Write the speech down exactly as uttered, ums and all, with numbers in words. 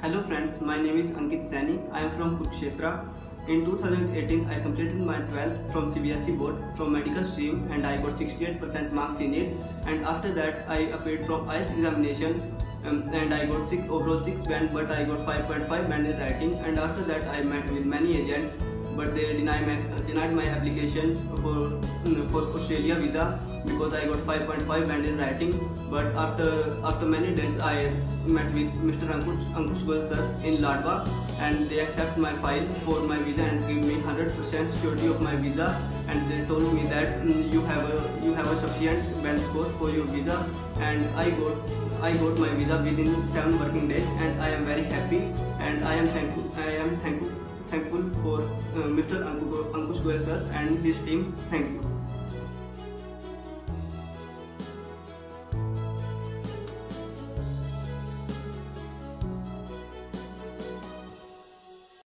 Hello friends, my name is Ankit Saini. I am from Kurukshetra. In two thousand eighteen, I completed my twelfth from C B S E board from medical stream and I got sixty-eight percent marks in it. And after that, I appeared from I E L T S examination um, and I got six, overall six band, but I got five point five band in writing. And after that, I met with many agents, but they denied my, uh, denied my application for, um, for Australia visa because I got five point five band in writing. But after after many days, I met with Mister Ankush, Ankush Goel sir in Ladwa, and they accept my file for my visa and give me one hundred percent surety of my visa. And they told me that mm, you have a you have a sufficient band score for your visa, and I got I got my visa within seven working days, and I am very happy and I am thankful I am thankful thankful for uh, Mister Ankush Goel sir and his team. Thank you.